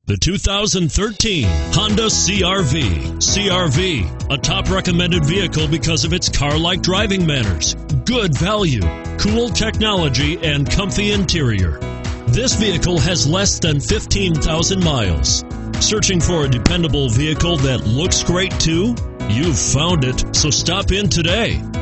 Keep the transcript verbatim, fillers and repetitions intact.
The two thousand thirteen Honda C R V. C R V, a top recommended vehicle because of its car-like driving manners, good value, cool technology, and comfy interior. This vehicle has less than fifteen thousand miles. Searching for a dependable vehicle that looks great too? You've found it, so stop in today.